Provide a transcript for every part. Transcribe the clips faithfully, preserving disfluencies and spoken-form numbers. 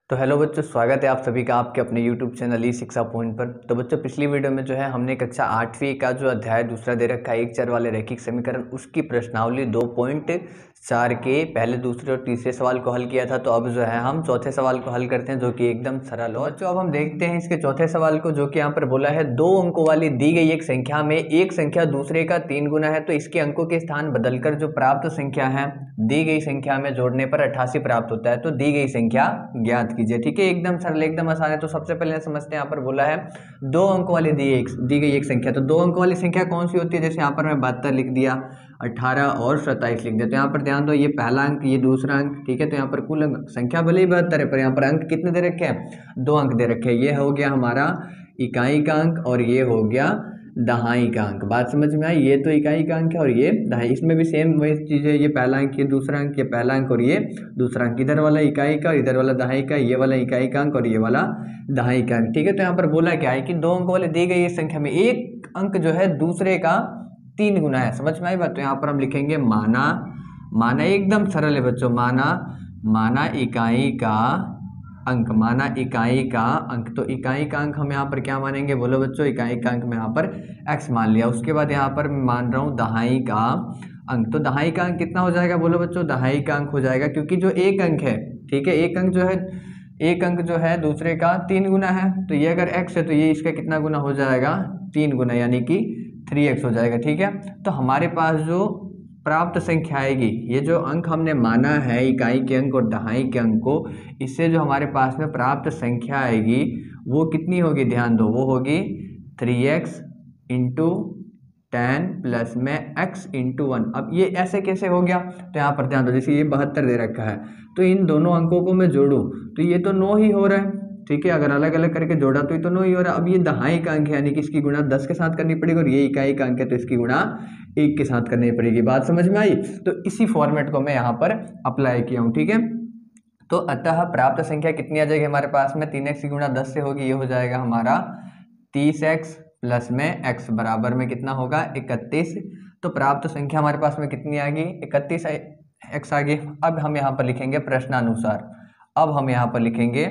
तो हेलो बच्चों, स्वागत है आप सभी का आपके अपने यूट्यूब चैनल ई शिक्षा पॉइंट पर। तो बच्चों, पिछली वीडियो में जो है हमने कक्षा आठवीं का जो अध्याय दूसरा दे रखा है एक चर वाले रैखिक समीकरण, उसकी प्रश्नावली दो पॉइंट चार के पहले दूसरे और तीसरे सवाल को हल किया था। तो अब जो है हम चौथे सवाल को हल करते हैं जो कि एकदम सरल हो। बच्चों, अब हम देखते हैं इसके चौथे सवाल को, जो कि यहाँ पर बोला है दो अंकों वाली दी गई एक संख्या में एक संख्या दूसरे का तीन गुना है, तो इसके अंकों के स्थान बदलकर जो प्राप्त संख्या है दी गई संख्या में जोड़ने पर अट्ठासी प्राप्त होता है। तो दी गई संख्या ज्ञात कीजिए। ठीक है, एकदम सरल, एकदम आसान है। तो सबसे पहले समझते हैं, यहाँ पर बोला है दो अंकों वाली दी एक दी गई एक संख्या। तो दो अंकों वाली संख्या कौन सी होती है? जैसे यहाँ पर मैं बहत्तर लिख दिया, अठारह और सत्ताईस लिख दिया। तो यहाँ पर ध्यान दो, ये पहला अंक, ये दूसरा अंक। ठीक है, तो यहाँ पर कुल संख्या भले ही बहत्तर है, पर यहाँ पर अंक कितने दे रखे हैं? दो अंक दे रखे हैं। ये हो गया हमारा इकाई का अंक और ये हो गया दहाई का अंक। बात समझ में आई? ये तो इकाई का अंक है और ये दहाई। इसमें भी सेम वही चीज़ है, ये पहला अंक, ये दूसरा अंक, ये पहला अंक और ये दूसरा अंक। इधर वाला इकाई का, इधर वाला दहाई का, ये वाला इकाई का अंक और ये वाला दहाई का अंक। ठीक है, तो यहाँ पर बोला क्या है कि दो अंकों वाले दी गई इस संख्या में एक अंक जो है दूसरे का तीन गुना है। समझ में आई बात? तो यहाँ पर हम लिखेंगे माना, माना एकदम सरल है बच्चों, माना माना इकाई का अंक, माना इकाई का अंक। तो इकाई का अंक हम यहाँ पर क्या मानेंगे? बोलो बच्चों, इकाई का अंक में यहाँ पर x मान लिया। उसके बाद यहाँ पर मैं मान रहा हूँ दहाई का अंक। तो दहाई का अंक कितना हो जाएगा? बोलो बच्चों, दहाई का अंक हो जाएगा, क्योंकि जो एक अंक है, ठीक है, एक अंक जो है एक अंक जो है दूसरे का तीन गुना है। तो ये अगर x है तो ये इसका कितना गुना हो जाएगा? तीन गुना, यानी कि थ्री एक्स हो जाएगा। ठीक है, तो हमारे पास जो प्राप्त संख्या आएगी, ये जो अंक हमने माना है इकाई के अंक और दहाई के अंक को, इससे जो हमारे पास में प्राप्त संख्या आएगी वो कितनी होगी? ध्यान दो, वो होगी three X into ten plus में एक्स इंटू वन। अब ये ऐसे कैसे हो गया? तो यहाँ पर ध्यान दो, जैसे ये बहत्तर दे रखा है, तो इन दोनों अंकों को मैं जोड़ूं तो ये तो नौ ही हो रहा है। ठीक है, अगर अलग अलग करके जोड़ा तो ये तो नौ ही हो रहा है। अब ये दहाई का अंक है, यानी कि इसकी गुणा दस के साथ करनी पड़ेगी, और ये इकाई का अंक है तो इसकी गुणा एक के साथ करनी पड़ेगी। बात समझ में आई? तो इसी फॉर्मेट को मैं यहाँ पर अप्लाई किया हूँ। ठीक है, तो अतः प्राप्त संख्या कितनी आ जाएगी हमारे पास में? तीन एक्स की गुणा दस से होगी, ये हो जाएगा हमारा तीस एक्स प्लस में एक्स बराबर में कितना होगा? इकतीस। तो प्राप्त संख्या हमारे पास में कितनी आ गई? इकतीस एक्स आ गई। अब हम यहाँ पर लिखेंगे प्रश्नानुसार। अब हम यहाँ पर लिखेंगे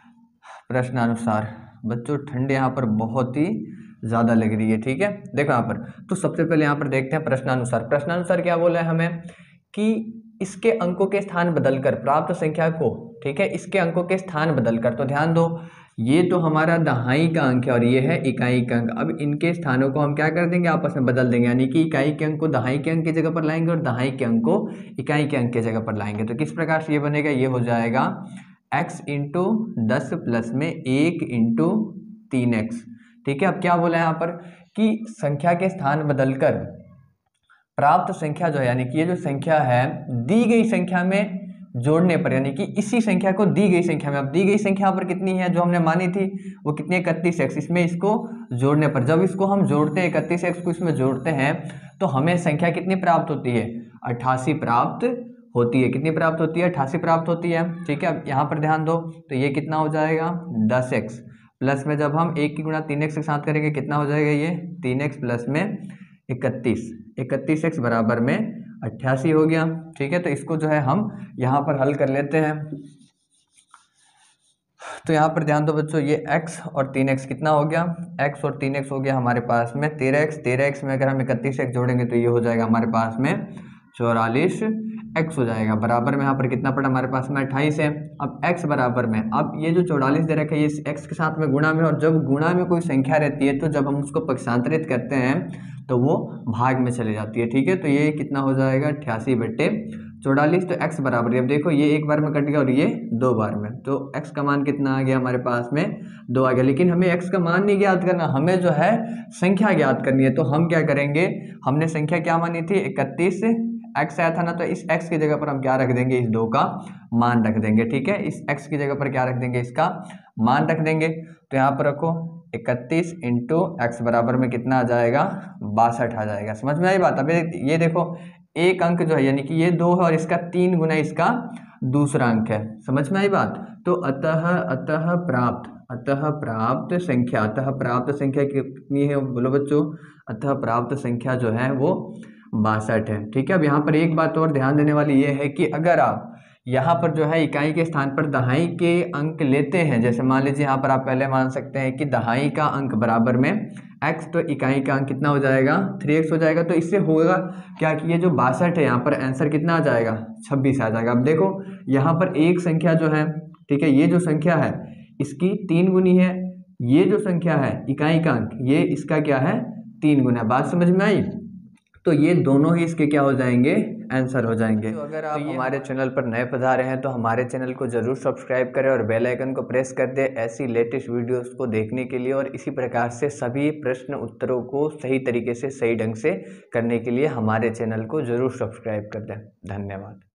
प्रश्नानुसार। बच्चों, ठंड यहाँ पर बहुत ही ज़्यादा लग रही है। ठीक है, देखो यहाँ पर, तो सबसे पहले यहाँ पर देखते हैं प्रश्नानुसार। प्रश्नानुसार क्या बोला है हमें कि इसके अंकों के स्थान बदलकर प्राप्त संख्या को, ठीक है, इसके अंकों के स्थान बदलकर। तो ध्यान दो, ये तो हमारा दहाई का अंक है और ये है इकाई का अंक। अब इनके स्थानों को हम क्या कर देंगे? आपस में बदल देंगे, यानी कि इकाई के अंक को दहाई के अंक की जगह पर लाएंगे और दहाई के अंक को इकाई के अंक की जगह पर लाएंगे। तो किस प्रकार से ये बनेगा? ये हो जाएगा x इंटू दस प्लस में एक इंटू तीन एक्स। ठीक है, अब क्या बोला है यहाँ पर कि संख्या के स्थान बदलकर प्राप्त संख्या जो है, यानी कि ये जो संख्या है दी गई संख्या में जोड़ने पर, यानी कि इसी संख्या को दी गई संख्या में, अब दी गई संख्या यहाँ पर कितनी है जो हमने मानी थी, वो कितनी? इकतीस एक्स। इसमें इसको जोड़ने पर, जब इसको हम जोड़ते हैं, इकतीस एक्स को इसमें जोड़ते हैं, तो हमें संख्या कितनी प्राप्त होती है? अट्ठासी प्राप्त होती है। कितनी प्राप्त होती है? अट्ठासी प्राप्त होती है। ठीक है, अब यहाँ पर ध्यान दो, तो ये कितना हो जाएगा? दस एक्स प्लस में जब हम एक की गुणा तीन एक्स के साथ करेंगे कितना हो जाएगा? ये तीन एक्स प्लस में इकतीस, इकतीस एक्स बराबर में अट्ठासी हो गया। ठीक है, तो इसको जो है हम यहाँ पर हल कर लेते हैं। तो यहाँ पर ध्यान दो बच्चों, ये x और तीन एक्स कितना हो गया? x और तीन एक्स हो गया हमारे पास में तेरह एक्स। तेरह एक्स में अगर हम इकतीस एक्स जोड़ेंगे तो ये हो जाएगा हमारे पास में चौवालीस एक्स हो जाएगा। बराबर में यहाँ पर कितना पड़ा हमारे पास में? अट्ठाईस है। अब x बराबर में, अब ये जो चौवालीस दे रखा है ये x के साथ में गुणा में, और जब गुणा में कोई संख्या रहती है तो जब हम उसको पक्षांतरित करते हैं तो वो भाग में चली जाती है। ठीक है, तो ये कितना हो जाएगा? अट्ठासी बट्टे चौवालीस। तो x बराबर, अब देखो ये एक बार में कट गया और ये दो बार में, तो x का मान कितना आ गया हमारे पास में? दो आ गया। लेकिन हमें x का मान नहीं ज्ञात करना, हमें जो है संख्या ज्ञात करनी है। तो हम क्या करेंगे? हमने संख्या क्या मानी थी? इकतीस x आया था ना, तो इस x की जगह पर हम क्या रख देंगे? इस दो का मान रख देंगे। ठीक है, इस x की जगह पर क्या रख देंगे? इसका मान रख देंगे। तो यहाँ पर रखो इकतीस इंटू एक्स बराबर में कितना आ जाएगा? बासठ आ जाएगा। समझ में आई बात? अब ये देखो, एक अंक जो है, यानी कि ये दो है और इसका तीन गुना इसका दूसरा अंक है। समझ में आई बात? तो अतः अतः प्राप्त अतः प्राप्त संख्या अतः प्राप्त संख्या कितनी है? बोलो बच्चों, अतः प्राप्त संख्या जो है वो बासठ है। ठीक है, अब यहाँ पर एक बात और ध्यान देने वाली ये है कि अगर आप यहाँ पर जो है इकाई के स्थान पर दहाई के अंक लेते हैं। जैसे मान लीजिए यहाँ पर आप पहले मान सकते हैं कि दहाई का अंक बराबर में x, तो इकाई का अंक कितना हो जाएगा, थ्री एक्स हो जाएगा। तो इससे होगा क्या कि ये जो बासठ है यहाँ पर आंसर कितना आ जाएगा, छब्बीस आ जाएगा। अब देखो यहाँ पर एक संख्या जो है, ठीक है, ये जो संख्या है इसकी तीन गुनी है, ये जो संख्या है इकाई का अंक ये इसका क्या है, तीन गुना। बात समझ में आई? तो ये दोनों ही इसके क्या हो जाएंगे, आंसर हो जाएंगे। तो अगर आप तो हमारे चैनल पर नए पधारे हैं तो हमारे चैनल को जरूर सब्सक्राइब करें और बेल आइकन को प्रेस कर दें ऐसी लेटेस्ट वीडियोस को देखने के लिए, और इसी प्रकार से सभी प्रश्न उत्तरों को सही तरीके से सही ढंग से करने के लिए हमारे चैनल को जरूर सब्सक्राइब कर दें। धन्यवाद।